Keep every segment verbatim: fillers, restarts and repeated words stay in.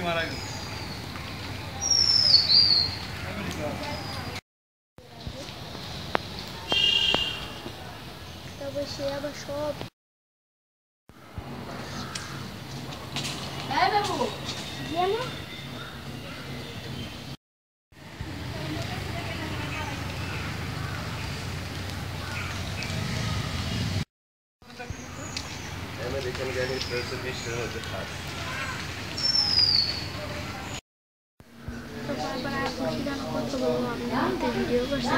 মারা গেল তবে সে আবার সব হ্যাঁ বাবু যেমন American Galley Preservation of the Park. তো বারবার আর বসে যেন কত বলবো আমি ভিডিও করছি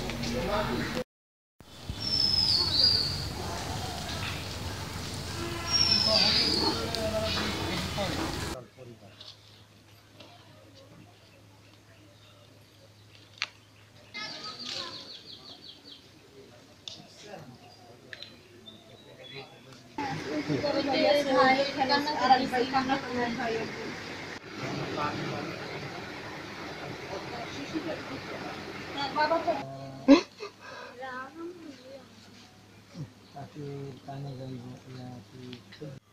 বাবা তাকে কানে যাইব